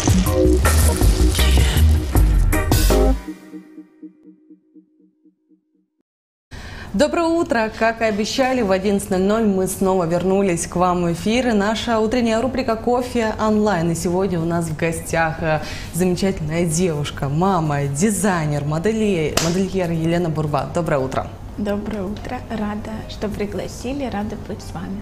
Доброе утро! Как и обещали, в 11:00 мы снова вернулись к вам в эфир. Наша утренняя рубрика «Кофе онлайн». И сегодня у нас в гостях замечательная девушка, мама, дизайнер, модельер Елена Бурба. Доброе утро! Доброе утро! Рада, что пригласили, рада быть с вами.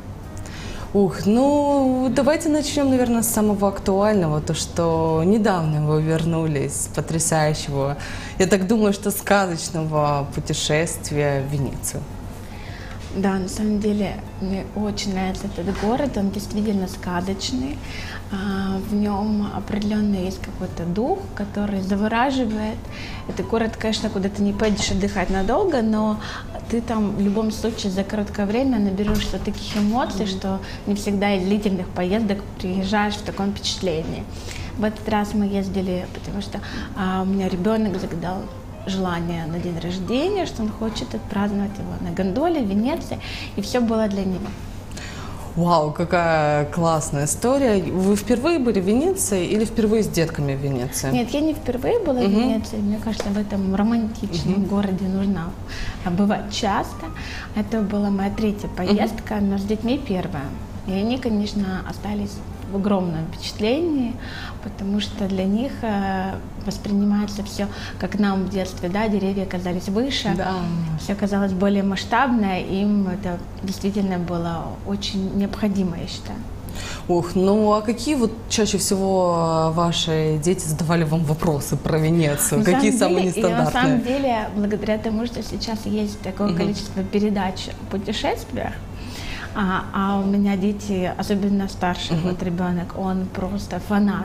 Давайте начнем, наверное, с самого актуального, то, что недавно вы вернулись с потрясающего, я так думаю, что сказочного путешествия в Венецию. Да, на самом деле мне очень нравится этот город, он действительно сказочный, в нем определенно есть какой-то дух, который завораживает. Это город, конечно, куда ты не пойдешь отдыхать надолго, но ты там в любом случае за короткое время наберешься таких эмоций, что не всегда из длительных поездок приезжаешь в таком впечатлении. В этот раз мы ездили, потому что у меня ребенок загадал желание на день рождения, что он хочет отпраздновать его на гондоле в Венеции, и все было для него. Вау, какая классная история. Вы впервые были в Венеции или впервые с детками в Венеции? Нет, я не впервые была в Венеции. Мне кажется, в этом романтичном городе нужно бывать часто. Это была моя третья поездка, но с детьми первая. И они, конечно, остались в огромном впечатлении, потому что для них воспринимается все, как нам в детстве, да, деревья казались выше, да. Все казалось более масштабное, им это действительно было очень необходимо, я считаю. А какие вот чаще всего ваши дети задавали вам вопросы про Венецию? Какие самые нестандартные? На самом деле, благодаря тому, что сейчас есть такое количество передач о путешествиях, а у меня дети, особенно старший вот ребенок, он просто фанат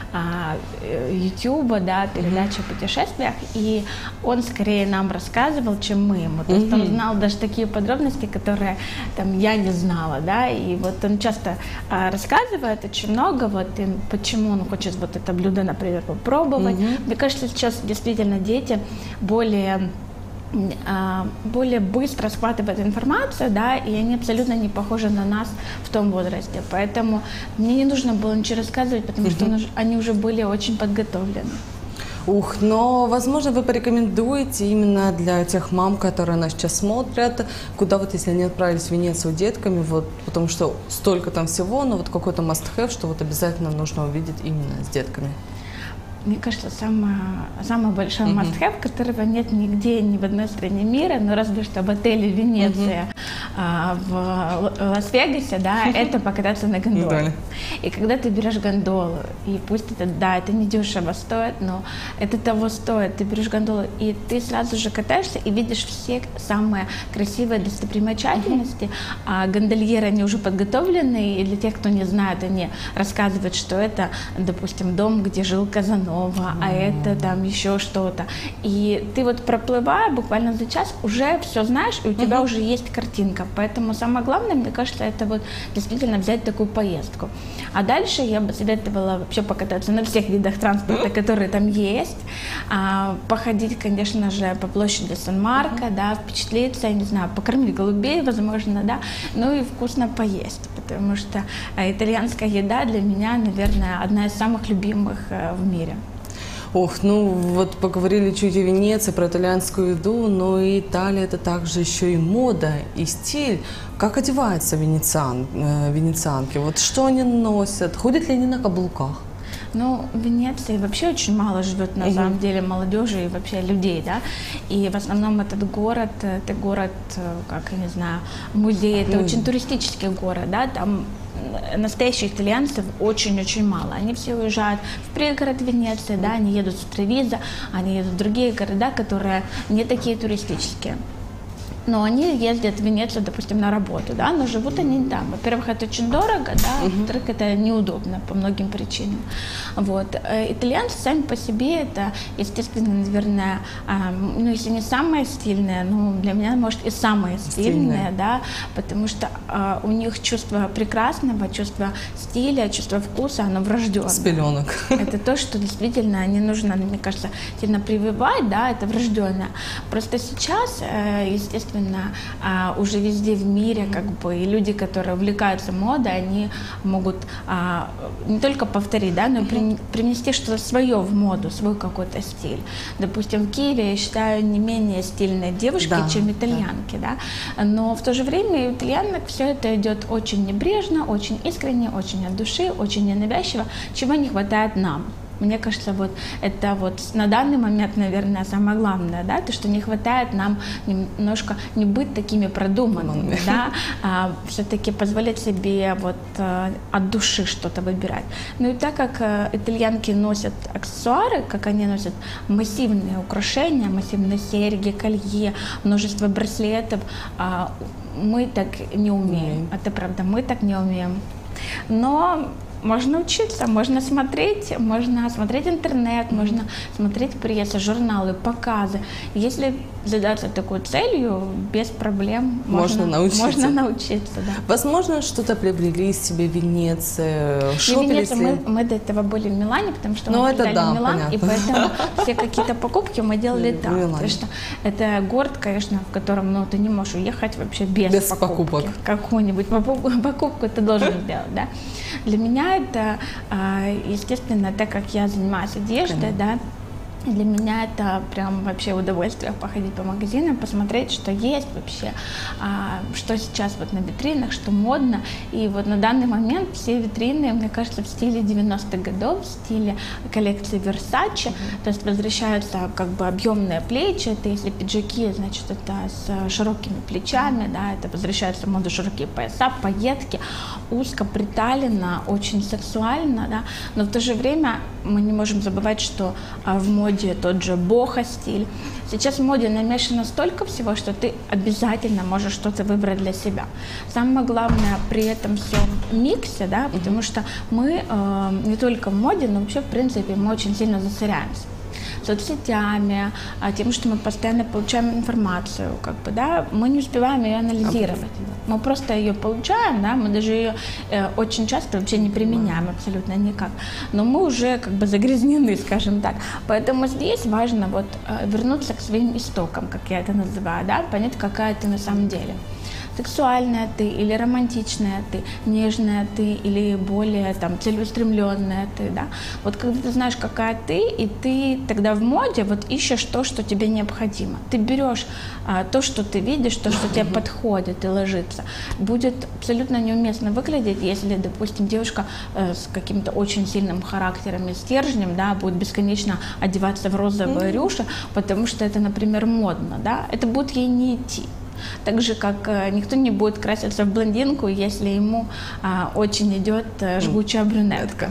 Ютуба, да, передач о путешествиях, и он скорее нам рассказывал, чем мы ему. То есть он знал даже такие подробности, которые там я не знала, да, и вот он часто рассказывает очень много, вот и почему он хочет вот это блюдо, например, попробовать. Мне кажется, сейчас действительно дети более быстро схватывают информацию, да, и они абсолютно не похожи на нас в том возрасте. Поэтому мне не нужно было ничего рассказывать, потому что они уже были очень подготовлены. Но, возможно, вы порекомендуете именно для тех мам, которые нас сейчас смотрят, куда вот, если они отправились в Венецию детками, вот, потому что столько там всего, но вот какой-то must-have, что вот обязательно нужно увидеть именно с детками. Мне кажется, самый большой must-have, которого нет нигде, ни в одной стране мира, но разве что в отеле Венеция в Лас-Вегасе, да, это покататься на гондоле. И когда ты берешь гондолу, и пусть это недешево стоит, но это того стоит, ты берешь гондолу, и ты сразу же катаешься и видишь все самые красивые достопримечательности, а гондольеры, они уже подготовлены, и для тех, кто не знает, они рассказывают, что это, допустим, дом, где жил Казанова, а это там еще что-то. И ты вот проплывая буквально за час уже все знаешь, и у тебя уже есть картинка. Поэтому самое главное, мне кажется, это вот действительно взять такую поездку. А дальше я бы советовала вообще покататься на всех видах транспорта, которые там есть, походить, конечно же, по площади Сан-Марко, да, впечатлиться, я не знаю, покормить голубей, возможно, да, ну и вкусно поесть, потому что итальянская еда для меня, наверное, одна из самых любимых в мире. Вот поговорили чуть о Венеции, про итальянскую еду, но и Италия – это также еще и мода, и стиль. Как одеваются венецианки? Вот что они носят? Ходят ли они на каблуках? В Венеции вообще очень мало живет, на самом деле, молодежи и вообще людей, да, и в основном это город, как, я не знаю, музей, это очень туристический город, да, там настоящих итальянцев очень-очень мало. Они все уезжают в пригород Венеции, да, они едут в Тревизо, они едут в другие города, которые не такие туристические. Но они ездят в Венецию, допустим, на работу, да, но живут они там. Во-первых, это очень дорого, да, во-вторых, это неудобно по многим причинам. Вот. Итальянцы сами по себе это, естественно, наверное, если не самые стильные, для меня, может, и самые стильные, да, потому что у них чувство прекрасного, чувство стиля, чувство вкуса, оно врожденное. С пеленок. Это то, что действительно не нужно, мне кажется, сильно прививать, да, это врожденное. Просто сейчас, естественно, естественно, уже везде в мире, как бы, и люди, которые увлекаются модой, они могут не только повторить, да, но и принести что-то свое в моду, свой какой-то стиль. Допустим, в Киеве, я считаю, не менее стильные девушки, чем итальянки, да. Но в то же время у итальянок все это идет очень небрежно, очень искренне, очень от души, очень ненавязчиво, чего не хватает нам. Мне кажется, вот это вот на данный момент, наверное, самое главное, да, то, что не хватает нам немножко не быть такими продуманными, да, все-таки позволить себе вот от души что-то выбирать. Ну и так как итальянки носят аксессуары, как они носят массивные украшения, массивные серьги, колье, множество браслетов, мы так не умеем. Это правда, мы так не умеем. Но можно учиться, можно смотреть интернет, можно смотреть прессу, журналы, показы. Если задаться такой целью, без проблем можно научиться. Да. Возможно, что-то приобрели себе в Венеции, шопились ли? Мы до этого были в Милане, потому что мы прилетали в Милан, понятно. И поэтому все какие-то покупки мы делали там. Потому что это город, конечно, в котором ты не можешь уехать вообще без покупок. Какую-нибудь покупку ты должен сделать, да. Для меня это, естественно, так как я занимаюсь одеждой, да, для меня это прям вообще удовольствие походить по магазинам, посмотреть, что есть вообще, что сейчас вот на витринах, что модно. И вот на данный момент все витрины, мне кажется, в стиле 90-х годов, в стиле коллекции Versace, то есть возвращаются как бы объемные плечи, это если пиджаки, значит, это с широкими плечами, да, это возвращаются в моду широкие пояса, пайетки, узко приталенно, очень сексуально, да, но в то же время мы не можем забывать, что в моде тот же бохо-стиль. Сейчас в моде намешано столько всего, что ты обязательно можешь что-то выбрать для себя. Самое главное при этом всем миксе, да, потому что мы не только в моде, но вообще, в принципе, мы очень сильно засоряемся соцсетями, тем, что мы постоянно получаем информацию, как бы, да, мы не успеваем ее анализировать. Мы просто ее получаем, да, мы даже ее очень часто вообще не применяем абсолютно никак. Но мы уже как бы загрязнены, скажем так. Поэтому здесь важно вот вернуться к своим истокам, как я это называю, да, понять, какая ты на самом деле. Сексуальная ты или романтичная ты, нежная ты или более там целеустремленная ты, да. Вот когда ты знаешь, какая ты, и ты тогда в моде вот ищешь то, что тебе необходимо. Ты берешь то, что ты видишь, то, что тебе подходит и ложится. Будет абсолютно неуместно выглядеть, если, допустим, девушка с каким-то очень сильным характером и стержнем, да, будет бесконечно одеваться в розовые рюши, потому что это, например, модно, да. Это будет ей не идти. Так же, как никто не будет краситься в блондинку, если ему очень идет жгучая брюнетка.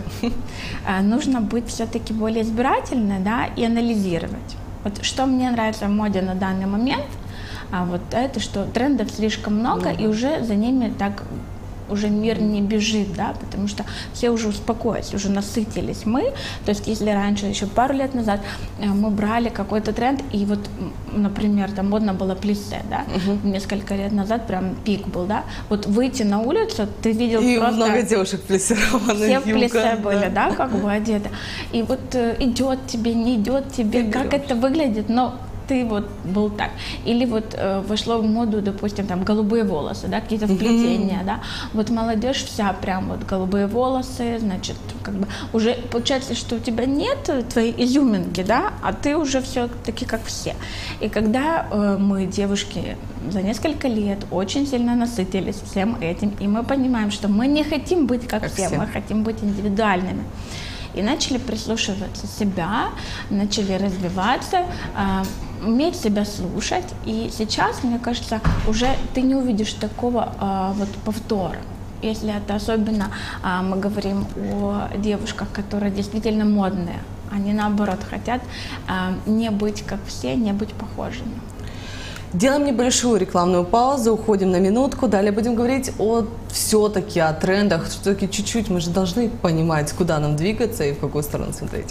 Нужно быть все-таки более избирательной, да, и анализировать. Вот что мне нравится в моде на данный момент, вот это, что трендов слишком много, и уже за ними так уже мир не бежит, да, потому что все уже успокоились, уже насытились мы. То есть если раньше, еще пару лет назад, мы брали какой-то тренд, и вот, например, там модно было плиссе, да, несколько лет назад прям пик был, да, вот выйти на улицу, ты видел и просто... много девушек плиссированных. Все в плиссе были, да, как бы одеты. И вот идет тебе, не идет тебе, как это выглядит, но ты вот был так. Или вот вошло в моду, допустим, там голубые волосы, да, какие-то вплетения, да. Вот молодежь вся прям вот голубые волосы, значит, как бы уже получается, что у тебя нет твоей изюминки, да, а ты уже все-таки как все. И когда мы, девушки, за несколько лет очень сильно насытились всем этим, и мы понимаем, что мы не хотим быть как все, мы хотим быть индивидуальными. И начали прислушиваться себя, начали развиваться, уметь себя слушать. И сейчас, мне кажется, уже ты не увидишь такого вот повтора. Если это особенно мы говорим о девушках, которые действительно модные. Они, наоборот, хотят не быть как все, не быть похожими. Делаем небольшую рекламную паузу, уходим на минутку. Далее будем говорить все-таки о трендах. Все-таки чуть-чуть мы же должны понимать, куда нам двигаться и в какую сторону смотреть.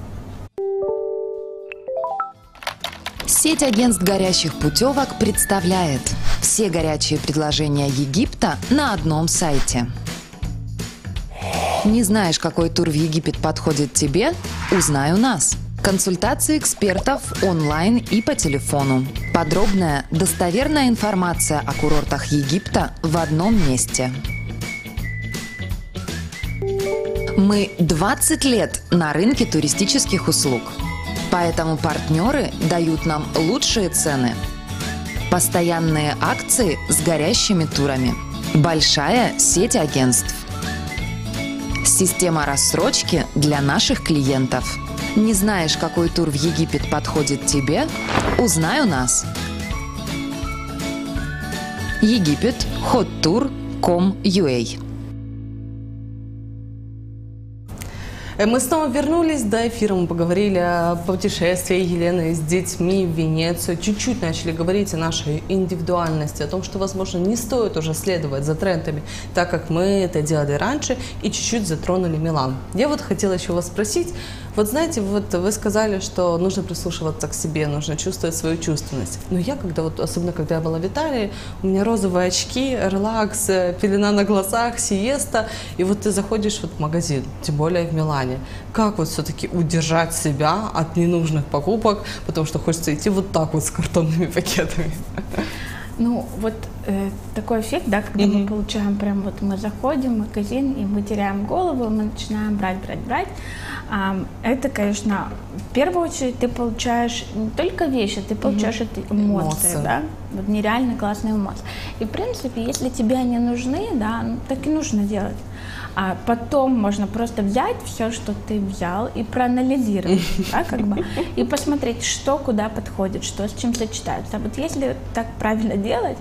Сеть агентств горящих путевок представляет все горячие предложения Египта на одном сайте. Не знаешь, какой тур в Египет подходит тебе? Узнай у нас. Консультации экспертов онлайн и по телефону. Подробная, достоверная информация о курортах Египта в одном месте. Мы 20 лет на рынке туристических услуг, поэтому партнеры дают нам лучшие цены. Постоянные акции с горящими турами. Большая сеть агентств. Система рассрочки для наших клиентов. Не знаешь, какой тур в Египет подходит тебе? Узнай у нас. Египет. hottour.com.ua. Мы снова вернулись до эфира, мы поговорили о путешествии Елены с детьми в Венецию, чуть-чуть начали говорить о нашей индивидуальности, о том, что, возможно, не стоит уже следовать за трендами, так как мы это делали раньше, и чуть-чуть затронули Милан. Я вот хотела еще вас спросить, вот знаете, вот вы сказали, что нужно прислушиваться к себе, нужно чувствовать свою чувственность. Но я, особенно когда я была в Италии, у меня розовые очки, релакс, пелена на глазах, сиеста, и вот ты заходишь в магазин, тем более в Милане. Как вот все-таки удержать себя от ненужных покупок, потому что хочется идти вот так вот с картонными пакетами? Ну, вот такой эффект, да, когда мы получаем, прям вот мы заходим в магазин, и мы теряем голову, мы начинаем брать. Это, конечно, в первую очередь ты получаешь не только вещи, ты получаешь эмоции, да, вот нереально классные эмоции. И, в принципе, если тебе они нужны, да, ну, так и нужно делать. А потом можно просто взять все, что ты взял, и проанализировать, да, как бы, и посмотреть, что куда подходит, что с чем сочетается. Вот если так правильно делать,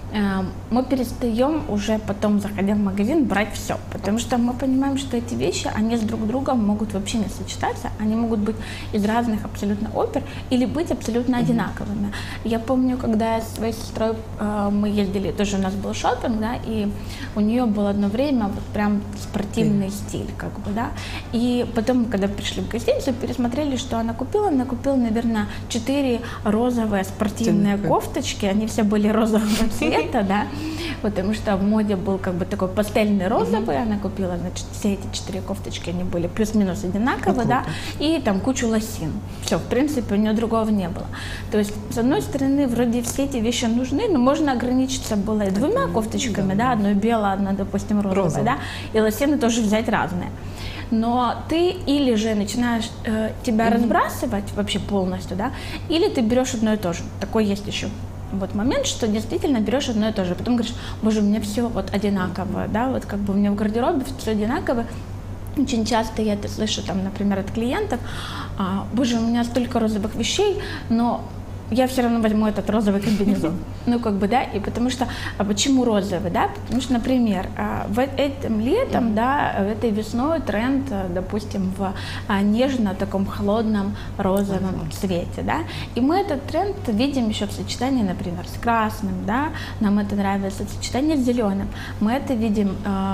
мы перестаем уже потом, заходя в магазин, брать все, потому что мы понимаем, что эти вещи, они с друг другом могут вообще не сочетаться, они могут быть из разных абсолютно опер или быть абсолютно одинаковыми. Я помню, когда я с своей сестрой мы ездили, тоже у нас был шопинг, да, и у нее было одно время вот прям спортивный стиль, как бы, да, и потом, когда пришли в гостиницу, пересмотрели, что она купила, наверное, 4 розовые спортивные кофточки, они все были розового цвета, да, потому что в моде был как бы такой пастельный розовый, она купила, значит, все эти 4 кофточки, они были плюс-минус одинаковые, да, и там кучу лосин. Все, в принципе, у нее другого не было. То есть, с одной стороны, вроде все эти вещи нужны, но можно ограничиться было и 2 кофточками, да, одной белая, одна, допустим, розовая, да, и лосины тоже взять разные. Но ты или же начинаешь тебя разбрасывать вообще полностью, да, или ты берешь одно и то же. Такой есть еще вот момент, что действительно берешь одно и то же, потом говоришь, боже, у меня все вот одинаковое, да, вот как бы у меня в гардеробе все одинаковое. Очень часто я это слышу, там, например, от клиентов, боже, у меня столько розовых вещей, но я все равно возьму этот розовый комбинезон. Ну, как бы, да, и потому что, почему розовый, да, потому что, например, этим летом, да, этой весной тренд, допустим, в нежно таком холодном розовом цвете, да, и мы этот тренд видим еще в сочетании, например, с красным, да, нам это нравится, в сочетании с зеленым, мы это видим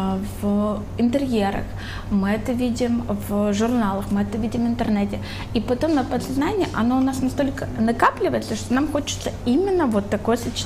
в интерьерах, мы это видим в журналах, мы это видим в интернете, и потом на подсознании оно у нас настолько накапливается, что нам хочется именно вот такое сочетание.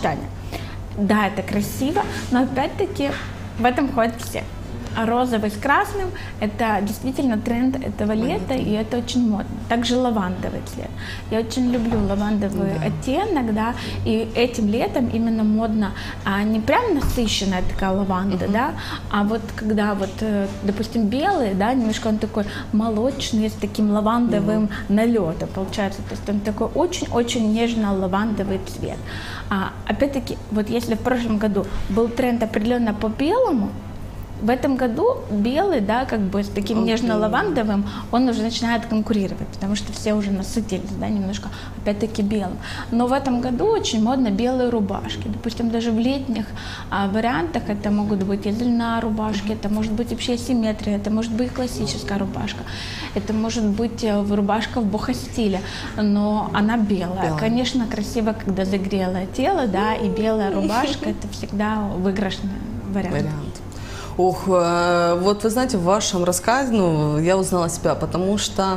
Да, это красиво, но опять-таки в этом ходят все. Розовый с красным – это действительно тренд этого лета, и это очень модно. Также лавандовый цвет. Я очень люблю лавандовый оттенок, да, и этим летом именно модно не прям насыщенная такая лаванда, да, а вот когда вот, допустим, белый, да, немножко он такой молочный, с таким лавандовым налетом получается. То есть он такой очень-очень нежно-лавандовый цвет. Опять-таки, вот если в прошлом году был тренд определенно по белому, в этом году белый, да, как бы с таким нежно-лавандовым, он уже начинает конкурировать, потому что все уже насытились, да, немножко, опять-таки, белым. Но в этом году очень модно белые рубашки. Допустим, даже в летних вариантах это могут быть и льняная рубашки, это может быть вообще симметрия, это может быть классическая рубашка, это может быть рубашка в бохо-стиле, но она белая. Конечно, красиво, когда загрелое тело, да, и белая рубашка, это всегда выигрышный вариант. Ох, вот вы знаете, в вашем рассказе, ну, я узнала себя, потому что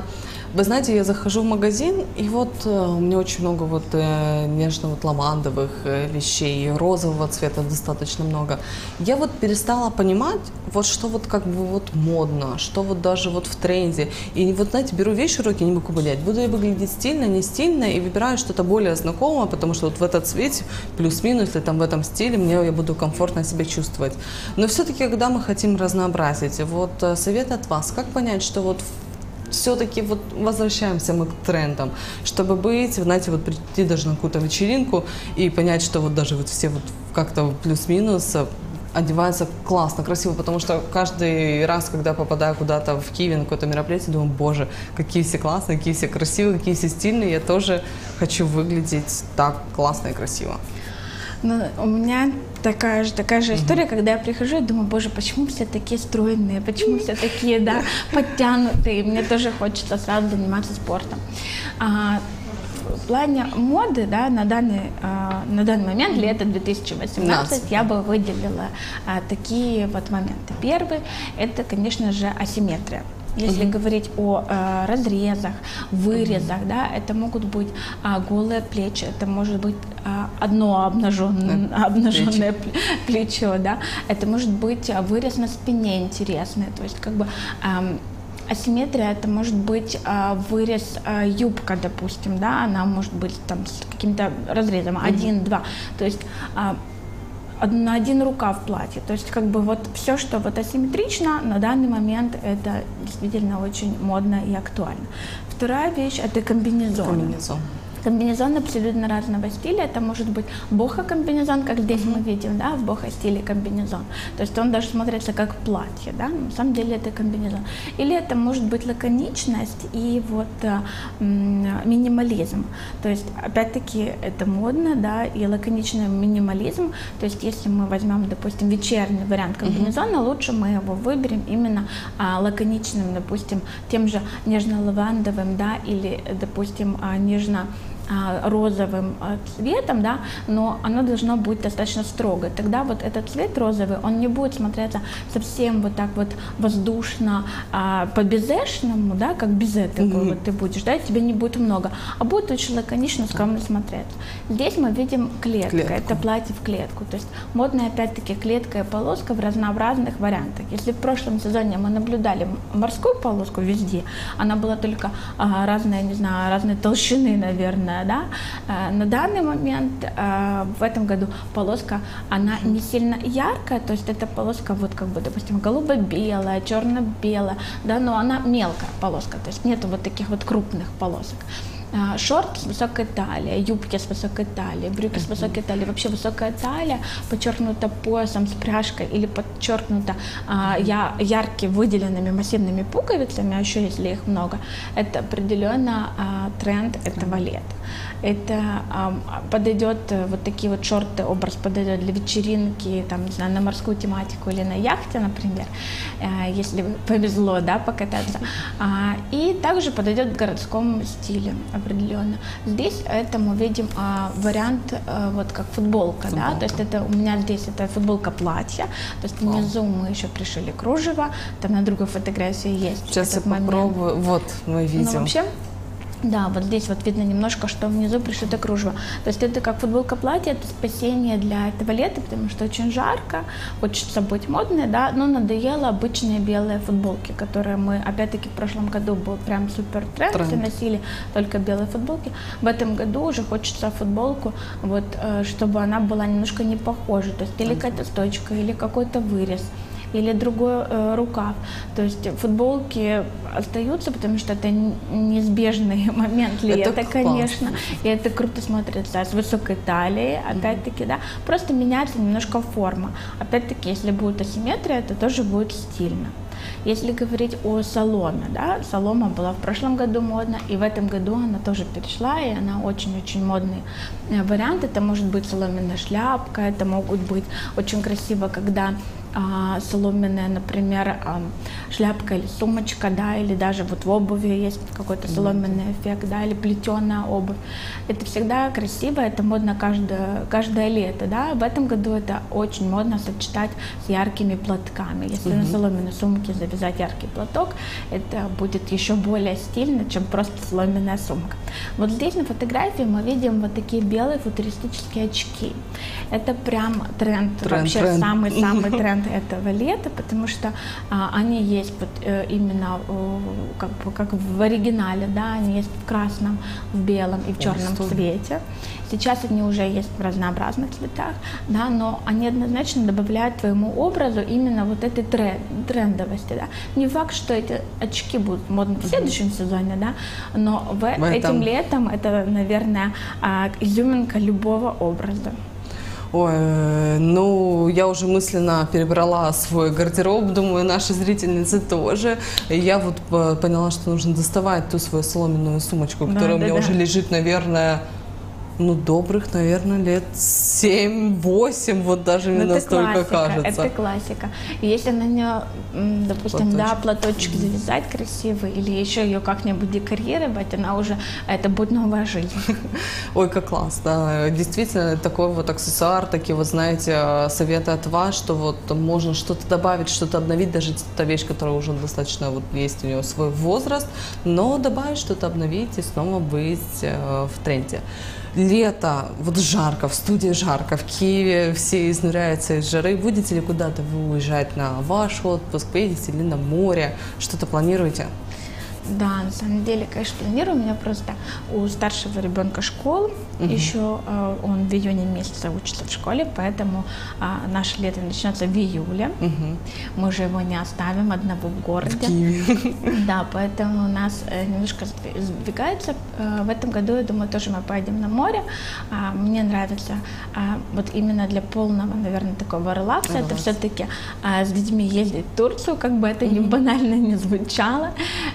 Вы знаете, я захожу в магазин, и вот у меня очень много вот нежно-вот лавандовых вещей, розового цвета достаточно много. Я вот перестала понимать, вот что вот как бы вот модно, что вот даже вот в тренде. И вот, знаете, беру вещи в руки, не могу понять, буду я выглядеть стильно, не стильно, и выбираю что-то более знакомое, потому что вот в этот цвете, плюс-минус, или там в этом стиле, я буду комфортно себя чувствовать. Но все-таки, когда мы хотим разнообразить, вот совет от вас, как понять, что вот все-таки вот возвращаемся мы к трендам, чтобы быть, знаете, вот прийти даже на какую-то вечеринку и понять, что вот даже вот все вот как-то плюс-минус одеваются классно, красиво, потому что каждый раз, когда попадаю куда-то в Киеве на какое-то мероприятие, думаю, боже, какие все классные, какие все красивые, какие все стильные, я тоже хочу выглядеть так классно и красиво. Ну, у меня такая же история, когда я прихожу и думаю, боже, почему все такие стройные, почему все такие, да, подтянутые, мне тоже хочется сразу заниматься спортом. В плане моды, да, на данный момент, лето 2018, я бы выделила такие вот моменты. Первый – это, конечно же, асимметрия. Если говорить о разрезах, вырезах, да, это могут быть голые плечи, это может быть одно обнаженное плечо, да, это может быть вырез на спине интересный, то есть как бы асимметрия, это может быть вырез юбка, допустим, да, она может быть там с каким-то разрезом, 1-2, то есть на один рукав платья. То есть как бы вот все, что вот асимметрично, на данный момент это действительно очень модно и актуально. Вторая вещь – это комбинезон. Комбинезон абсолютно разного стиля. Это может быть бохо-комбинезон, как здесь мы видим, да, в бохо-стиле комбинезон. То есть он даже смотрится как платье, да, но на самом деле это комбинезон. Или это может быть лаконичность и вот минимализм. То есть опять-таки это модно, да, и лаконичный минимализм. То есть если мы возьмем, допустим, вечерний вариант комбинезона, лучше мы его выберем именно лаконичным, допустим, тем же нежно-лавандовым, да, или, допустим, нежно-розовым цветом, да, но оно должно быть достаточно строго. Тогда вот этот цвет розовый, он не будет смотреться совсем вот так вот воздушно, по-безешному, да, как безе такой вот ты будешь, да, тебе не будет много, а будет очень лаконично, скромно смотреться. Здесь мы видим клетку. Это платье в клетку, то есть модная опять-таки клетка и полоска в разнообразных вариантах. Если в прошлом сезоне мы наблюдали морскую полоску везде, она была только разная, не знаю, разной толщины, наверное, да, на данный момент в этом году полоска, она не сильно яркая, то есть это полоска вот как бы, допустим, голубо-белая, черно-белая, да, но она мелкая полоска, то есть нету вот таких вот крупных полосок. Шорт с высокой талией, юбки с высокой талией, брюки с высокой талией, вообще высокая талия, подчеркнута поясом с пряжкой или подчеркнута ярко выделенными массивными пуговицами, а еще если их много, это определенно тренд этого лета. Это подойдет, вот такие вот шорты, образ подойдет для вечеринки, там, не знаю, на морскую тематику или на яхте, например, если повезло, да, покататься. И также подойдет к городскому стилю определенно. Здесь это мы видим вариант вот как футболка, да, то есть это у меня здесь это футболка платья, то есть внизу мы еще пришили кружево, там на другой фотографии есть. Сейчас я попробую, вот мы видим. Ну, вообще, да, вот здесь вот видно немножко, что внизу пришито кружево. То есть это как футболка платье, это спасение для этого лета, потому что очень жарко, хочется быть модной, да, но надоело обычные белые футболки, которые мы, опять-таки, в прошлом году был прям супер тренд, все носили только белые футболки. В этом году уже хочется футболку, вот, чтобы она была немножко не похожа, то есть или какая-то стойка, или какой-то вырез, или другой рукав. То есть футболки остаются, потому что это неизбежный момент лета, конечно. И это круто смотрится с высокой талией, опять-таки, да. Просто меняется немножко форма. Опять-таки, если будет асимметрия, это тоже будет стильно. Если говорить о соломе, да, солома была в прошлом году модна, и в этом году она тоже перешла, и она очень-очень модный вариант. Это может быть соломенная шляпка, это могут быть очень красиво, когда соломенная, например, шляпка или сумочка, да, или даже вот в обуви есть какой-то соломенный эффект, да, или плетеная обувь. Это всегда красиво, это модно каждое лето, да. В этом году это очень модно сочетать с яркими платками. Если на соломенной сумке завязать яркий платок, это будет еще более стильно, чем просто соломенная сумка. Вот здесь на фотографии мы видим вот такие белые футуристические очки. Это прям тренд. Вообще самый-самый тренд этого лета, потому что они есть вот именно как в оригинале, да, они есть в красном, в белом и в черном цвете. Сейчас они уже есть в разнообразных цветах, да, но они однозначно добавляют твоему образу именно вот этой трендовости, да. Не факт, что эти очки будут модны в следующем сезоне, да, но этим летом это, наверное, изюминка любого образа. Ой, ну, я уже мысленно перебрала свой гардероб, думаю, наши зрительницы тоже. Я вот поняла, что нужно доставать ту свою соломенную сумочку, которая у меня уже лежит, наверное, ну, добрых, наверное, лет 7-8, вот даже мне настолько кажется. Это классика. И если на нее, допустим, платочек завязать красивый, или еще ее как-нибудь декорировать, она уже, это будет новая жизнь. Ой, как классно. Действительно, такой вот аксессуар, такие вот, знаете, советы от вас, что вот можно что-то добавить, что-то обновить, даже та вещь, которая уже достаточно, вот есть у нее свой возраст, но добавить что-то, обновить и снова быть в тренде. Лето, вот жарко, в студии жарко, в Киеве все изнуряются из жары. Будете ли куда-то вы уезжать на ваш отпуск, поедете ли на море, что-то планируете? Да, на самом деле, конечно, планирую. У меня просто у старшего ребенка школа, еще он в июне месяце учится в школе, поэтому наше лето начнется в июле. Мы уже его не оставим одного в городе. Да, поэтому у нас немножко сдвигается. В этом году, я думаю, тоже мы поедем на море. Мне нравится вот именно для полного, наверное, такого релакса. Это все-таки с детьми ездить в Турцию, как бы это ни банально не звучало.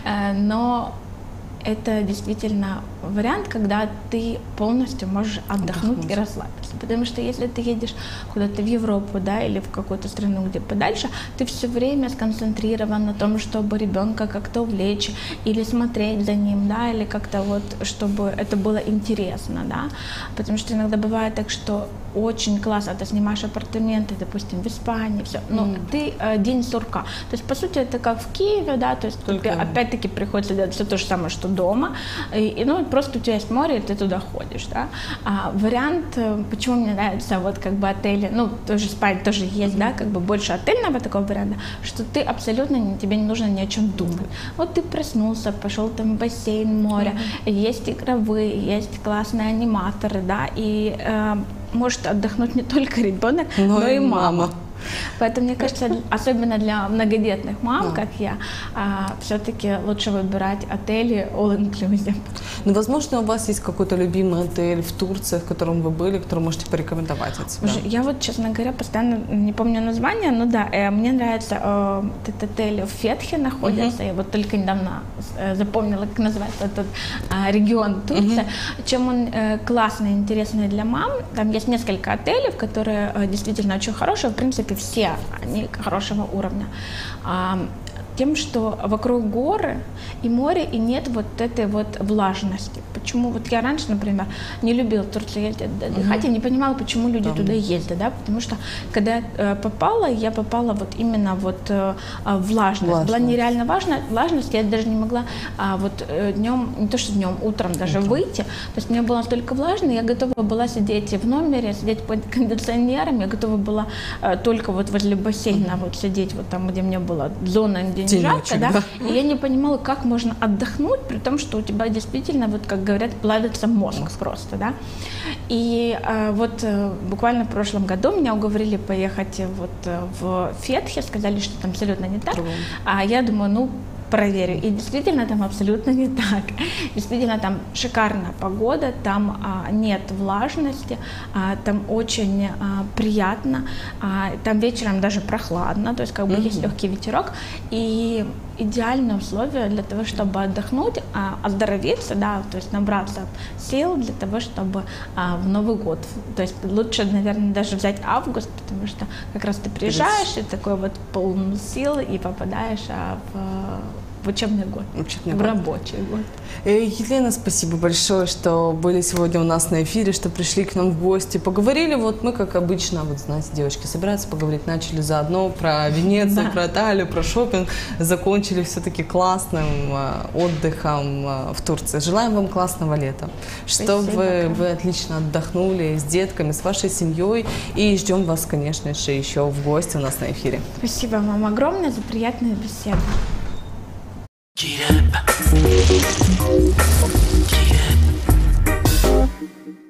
Но это действительно вариант, когда ты полностью можешь отдохнуть и расслабиться. Потому что если ты едешь куда-то в Европу, да, или в какую-то страну, где подальше, ты все время сконцентрирован на том, чтобы ребенка как-то увлечь или смотреть за ним, да, или как-то вот, чтобы это было интересно, да. Потому что иногда бывает так, что очень классно, ты снимаешь апартаменты, допустим, в Испании, все, но ты день сурка. То есть, по сути, это как в Киеве, да, то есть тебе опять-таки приходится делать все то же самое, что дома, ну, просто у тебя есть море, и ты туда ходишь, да. Вариант, почему мне нравится вот как бы отели, ну, тоже спать тоже есть, да, как бы больше отельного такого варианта, что ты абсолютно, тебе не нужно ни о чем думать. Вот ты проснулся, пошел там в бассейн, море, есть игровые, есть классные аниматоры, да, и может отдохнуть не только ребенок, но и мама. Поэтому, мне кажется, особенно для многодетных мам, как я, все-таки лучше выбирать отели all-inclusive. Ну, возможно, у вас есть какой-то любимый отель в Турции, в котором вы были, который можете порекомендовать от себя? Я вот, честно говоря, постоянно не помню название, но да, мне нравится этот отель в Фетхе находится, я вот только недавно запомнила, как называется этот регион Турции. Чем он классный, интересный для мам, там есть несколько отелей, которые действительно очень хорошие, в принципе, все они хорошего уровня. Тем, что вокруг горы и море, и нет вот этой вот влажности. Почему? Вот я раньше, например, не любила в Турцию ездить отдыхать, я не понимала, почему люди туда ездят, да, потому что когда я попала вот именно вот в влажность. Была нереально влажность, я даже не могла вот днем, не то что днем, утром даже выйти, то есть мне было настолько влажно, я готова была сидеть в номере, сидеть под кондиционером, я готова была только вот возле бассейна вот сидеть вот там, где мне была зона, где жарко, да? И я не понимала, как можно отдохнуть, при том, что у тебя действительно, вот как говорят, плавится мозг просто, да. И вот буквально в прошлом году меня уговорили поехать вот в Фетхе, сказали, что там абсолютно не так, а я думаю, ну, проверю. И действительно там абсолютно не так. Действительно там шикарная погода, там нет влажности, там очень приятно, там вечером даже прохладно, то есть как бы есть легкий ветерок. И идеальные условия для того, чтобы отдохнуть, оздоровиться, да, то есть набраться сил для того, чтобы в Новый год. То есть лучше, наверное, даже взять август, потому что как раз ты приезжаешь и такой вот полный сил и попадаешь в учебный год, в рабочий год. Елена, спасибо большое, что были сегодня у нас на эфире, что пришли к нам в гости. Поговорили, вот мы, как обычно, вот знаете, девочки собираются поговорить, начали заодно про Венецию, про Италию, про шопинг, закончили все-таки классным отдыхом в Турции. Желаем вам классного лета, чтобы вы отлично отдохнули с детками, с вашей семьей, и ждем вас, конечно же, еще в гости у нас на эфире. Спасибо вам огромное за приятную беседу. Get up. Get up.